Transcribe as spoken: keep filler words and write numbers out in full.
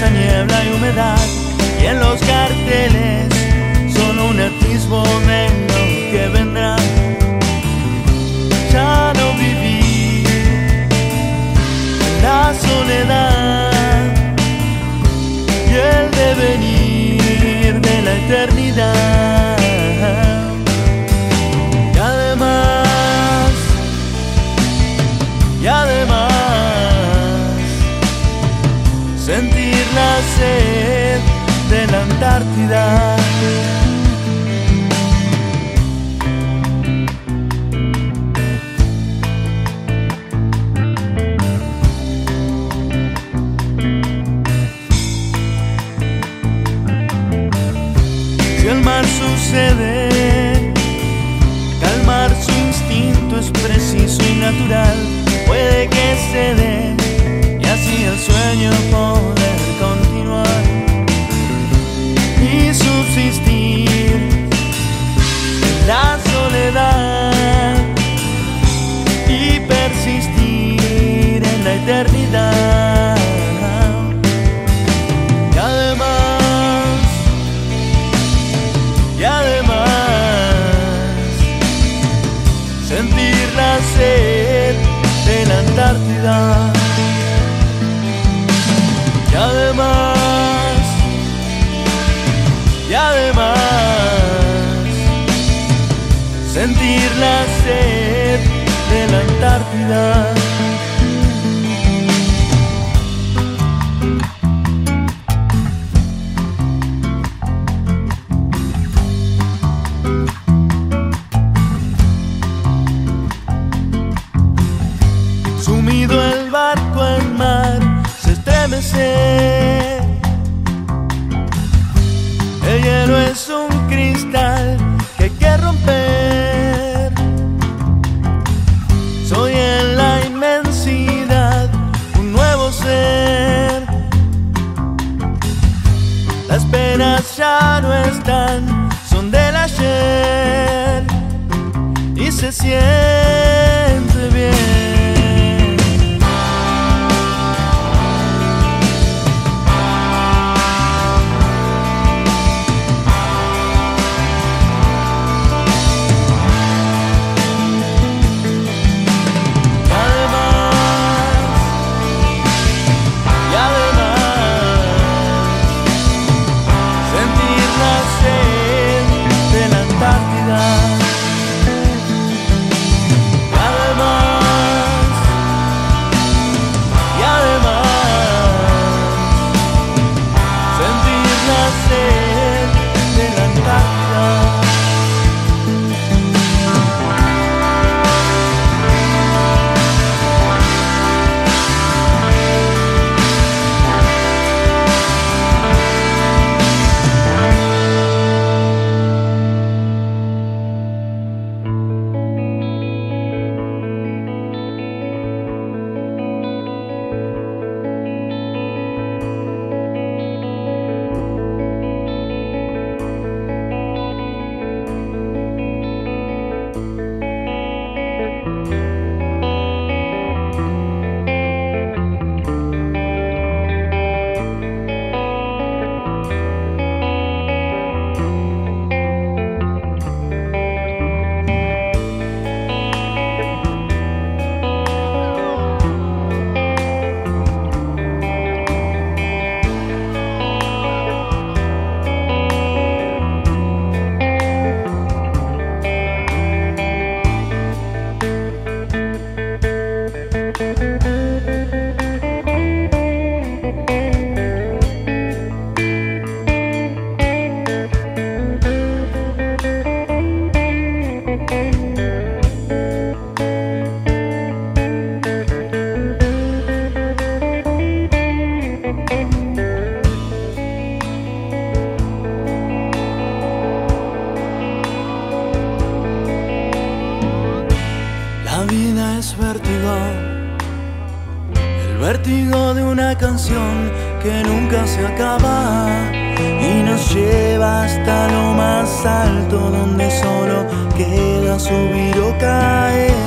nebulosa niebla y humedad, y en los carteles solo un atisbo de lo que vendrá. Ya no viví la soledad y el devenir de la eternidad. Y además, y además, sentir la sed de la Antártida. Si el mar sucede, calmar su instinto es preciso y natural. Puede que se dé y así el sueño poder continuar y subsistir en la soledad y persistir en la eternidad. Y además, y además, sentir la sed de la Antártida. Y además, y además, sentir la sed de la Antártida. Sumido el barco en mar se estremece. El hielo es un cristal que hay que romper. Soy en la inmensidad un nuevo ser. Las penas ya no están, son del ayer y se siente bien. vértigo de una canción que nunca se acaba y nos lleva hasta lo más alto, donde solo queda subir o caer.